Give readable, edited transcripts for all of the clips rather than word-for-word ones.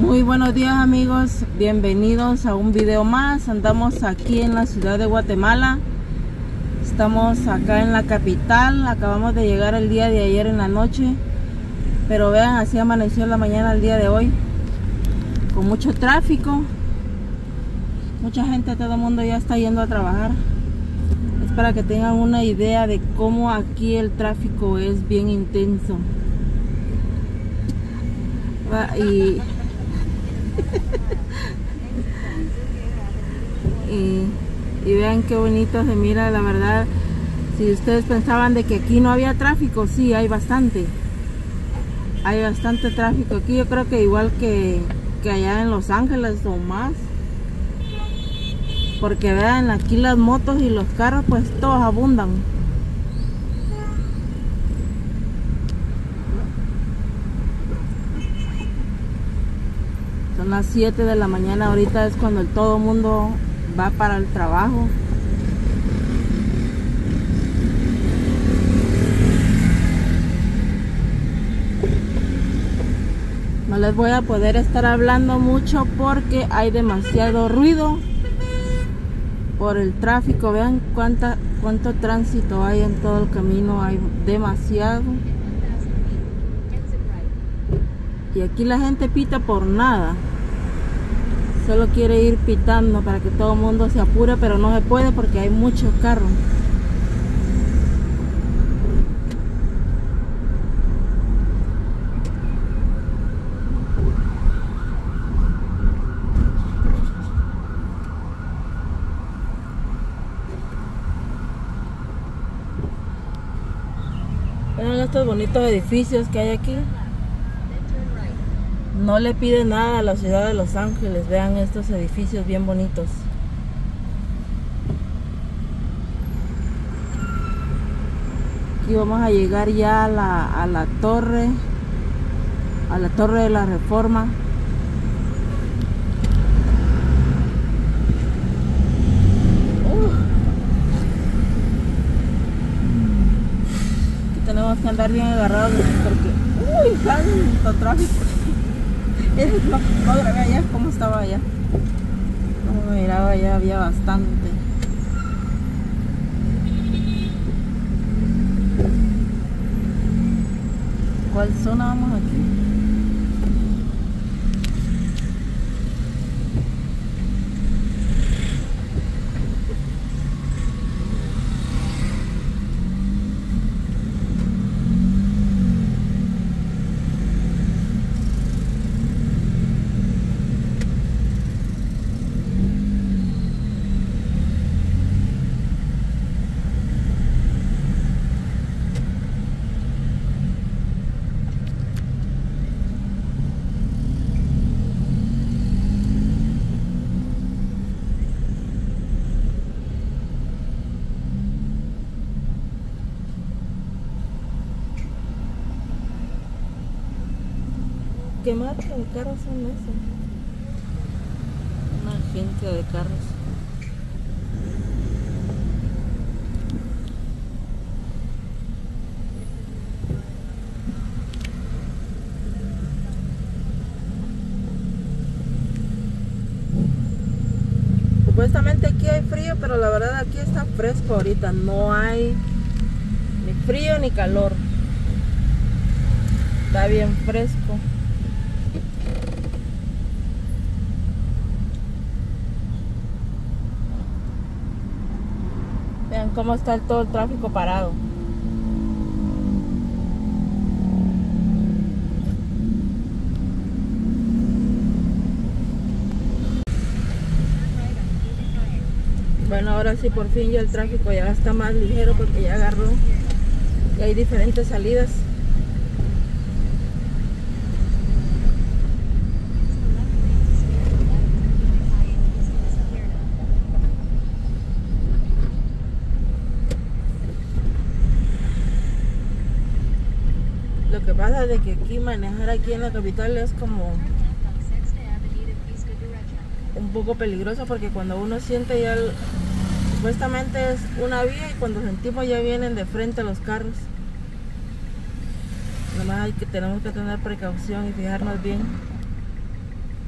Muy buenos días amigos, bienvenidos a un video más. Andamos aquí en la ciudad de Guatemala. Estamos acá en la capital. Acabamos de llegar el día de ayer en la noche, pero vean, así amaneció la mañana el día de hoy, con mucho tráfico, mucha gente, todo el mundo ya está yendo a trabajar. Es para que tengan una idea de cómo aquí el tráfico es bien intenso. Y vean qué bonito se mira, la verdad. Si ustedes pensaban de que aquí no había tráfico, sí, hay bastante tráfico aquí. Yo creo que igual que allá en Los Ángeles o más, porque vean, aquí las motos y los carros pues todos abundan. Son las 7 de la mañana, ahorita es cuando todo el mundo va para el trabajo. No les voy a poder estar hablando mucho porque hay demasiado ruido por el tráfico. Vean cuánto tránsito hay en todo el camino, hay demasiado. Y aquí la gente pita por nada. Solo quiere ir pitando para que todo el mundo se apure, pero no se puede porque hay muchos carros. Vean estos bonitos edificios que hay aquí. No le pide nada a la ciudad de Los Ángeles. Vean estos edificios bien bonitos. Aquí vamos a llegar ya a la torre de la Reforma. Aquí tenemos que andar bien agarrados porque ¡uy! Tanto tráfico. No grabé allá cómo estaba allá. Como me miraba allá, había bastante. ¿Cuál zona vamos aquí? ¿Qué marca de carros son esos? Una agencia de carros. Supuestamente aquí hay frío, pero la verdad aquí está fresco ahorita. No hay ni frío ni calor. Está bien fresco. Vean cómo está todo el tráfico parado. Bueno, ahora sí por fin ya el tráfico ya está más ligero porque ya agarró y hay diferentes salidas. Lo que pasa es de que aquí manejar aquí en la capital es como un poco peligroso porque cuando uno siente ya supuestamente es una vía y cuando sentimos ya vienen de frente los carros. Nomás tenemos que tener precaución y fijarnos bien.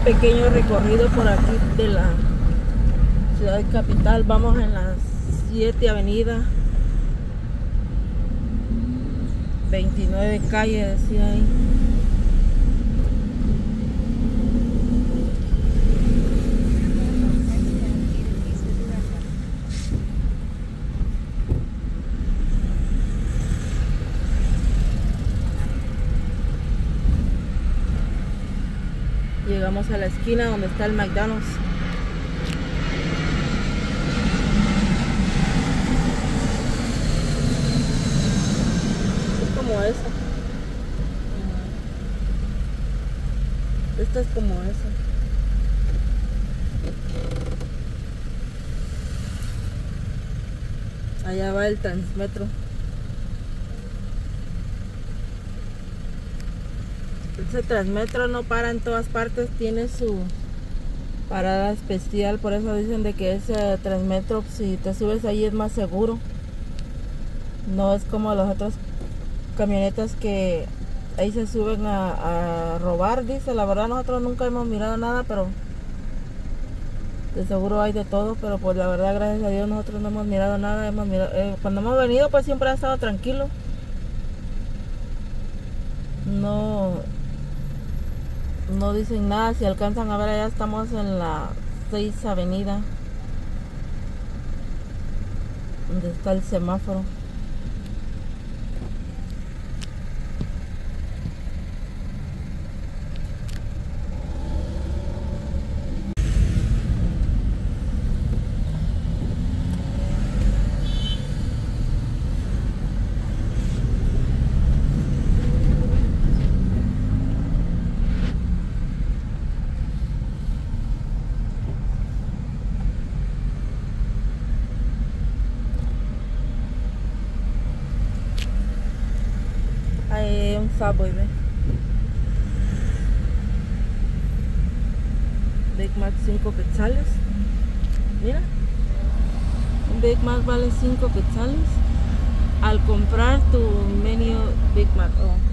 pequeño recorrido por aquí de la ciudad capital. Vamos en la 7 avenida, 29 calle, decía ahí. Llegamos a la esquina donde está el McDonald's. Es como esa. Esta es como esa. Allá va el Transmetro. Ese Transmetro no para en todas partes, tiene su parada especial, por eso dicen de que ese Transmetro, si te subes ahí es más seguro. No es como las otras camionetas que ahí se suben a robar, dice. La verdad nosotros nunca hemos mirado nada, pero de seguro hay de todo, pero pues la verdad gracias a Dios nosotros no hemos mirado nada. Cuando hemos venido pues siempre ha estado tranquilo. No dicen nada. Si alcanzan a ver, allá estamos en la 6 avenida, donde está el semáforo. Hay un Subway, ¿ve? Big Mac 5 quetzales. Mira, un Big Mac vale 5 quetzales al comprar tu menú Big Mac.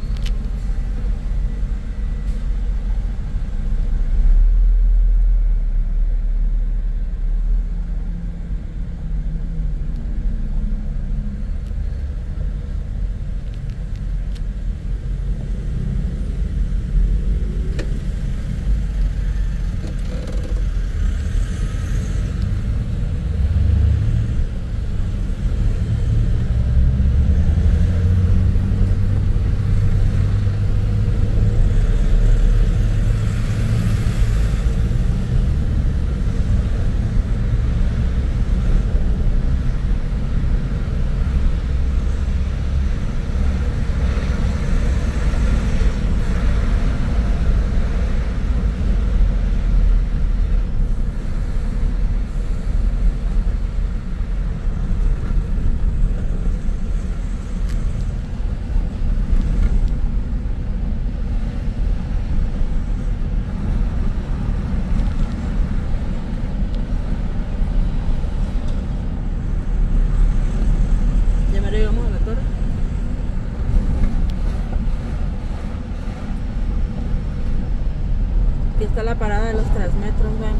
Aquí está la parada de los Transmetros, ven.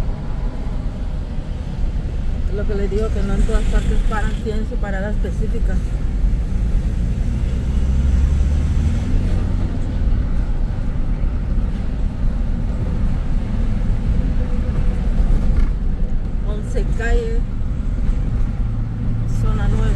Lo que les digo, que no en todas partes paran, tienen su parada específica. Calle zona 9.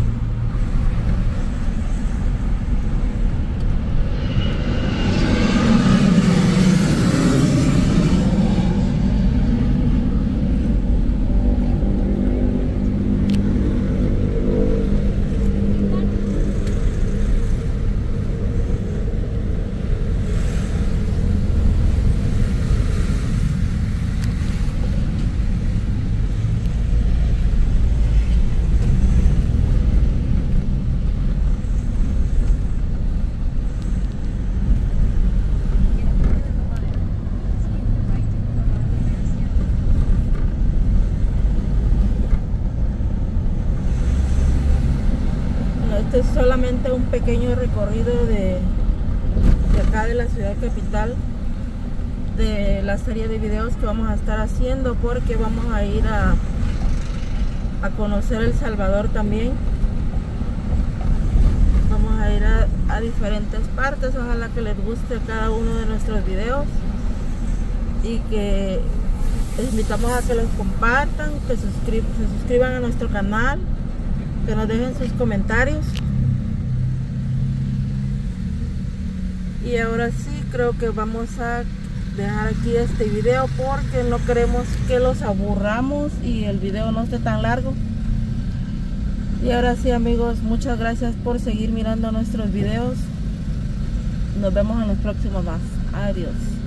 Este es solamente un pequeño recorrido de acá de la ciudad capital. de la serie de videos que vamos a estar haciendo, porque vamos a ir a conocer El Salvador también. Vamos a ir a diferentes partes. Ojalá que les guste cada uno de nuestros videos y que les invitamos a que los compartan, que se suscriban a nuestro canal, que nos dejen sus comentarios. Y ahora sí, creo que vamos a dejar aquí este video porque no queremos que los aburramos y el video no esté tan largo. Y ahora sí, amigos, muchas gracias por seguir mirando nuestros videos. Nos vemos en los próximos más. Adiós.